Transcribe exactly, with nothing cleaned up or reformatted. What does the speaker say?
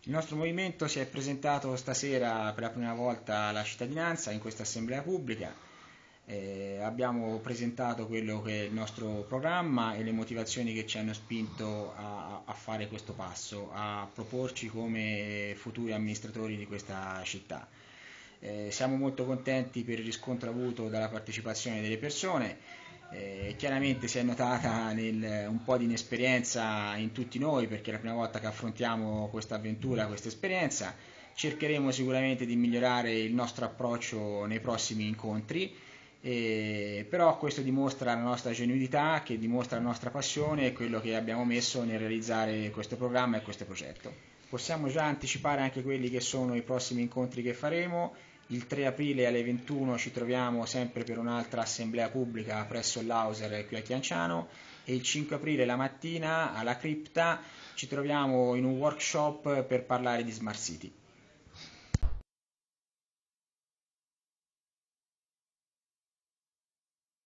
Il nostro movimento si è presentato stasera per la prima volta alla cittadinanza in questa assemblea pubblica. Eh, abbiamo presentato quello che è il nostro programma e le motivazioni che ci hanno spinto a, a fare questo passo, a proporci come futuri amministratori di questa città. Eh, siamo molto contenti per il riscontro avuto dalla partecipazione delle persone. Eh, chiaramente si è notata nel, un po' di inesperienza in tutti noi perché è la prima volta che affrontiamo questa avventura, questa esperienza. Cercheremo sicuramente di migliorare il nostro approccio nei prossimi incontri, eh, però questo dimostra la nostra genuinità, che dimostra la nostra passione e quello che abbiamo messo nel realizzare questo programma e questo progetto. Possiamo già anticipare anche quelli che sono i prossimi incontri che faremo. Il tre aprile alle ventuno ci troviamo sempre per un'altra assemblea pubblica presso l'Auser qui a Chianciano e il cinque aprile la mattina alla cripta ci troviamo in un workshop per parlare di Smart City.